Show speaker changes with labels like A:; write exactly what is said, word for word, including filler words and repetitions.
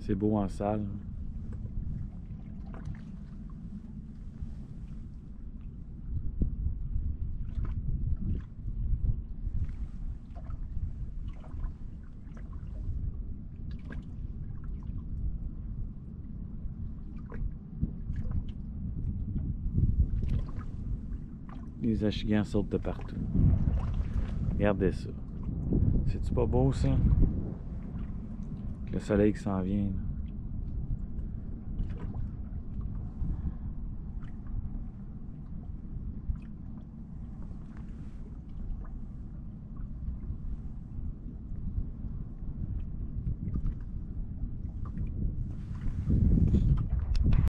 A: C'est beau en salle. Les achigans sautent de partout. Regardez ça. C'est-tu pas beau, ça? Le soleil qui s'en vient, là.